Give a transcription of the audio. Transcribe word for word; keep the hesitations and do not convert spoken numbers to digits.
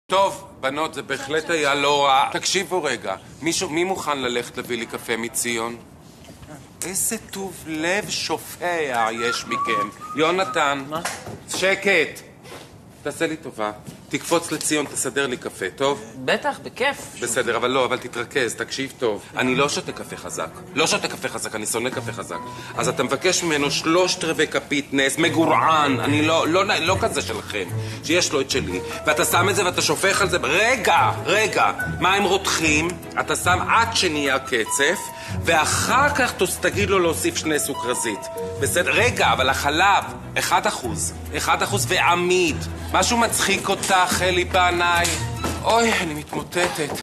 טוב, בנות, זה בהחלט היה לא רע. תקשיבו רגע, מישהו, מי מוכן ללכת להביא לי קפה מציון? איזה טוב לב שופע יש מכם. יונתן. מה? שקט. תעשה לי טובה. תקפוץ לציון, תסדר לי קפה, טוב? בטח, בכיף. בסדר, אבל לא, אבל תתרכז, תקשיב טוב. אני לא שותה קפה חזק. לא שותה קפה חזק, אני שונא קפה חזק. אז אתה מבקש ממנו שלושת רבעי כפית נס, מגורען. אני לא, לא, לא, לא כזה שלכם. שיש לו את שלי. ואתה שם את זה ואתה שופך על זה... רגע, רגע. מה הם רותחים? אתה שם עד שנהיה קצף, ואחר כך תגיד לו להוסיף שני סוכרזית. בסדר? רגע, אבל החלב, אחד אחוז. אחד אחוז ועמיד. משהו מצחיק אותך, אלי בעיניי. אוי, אני מתמוטטת.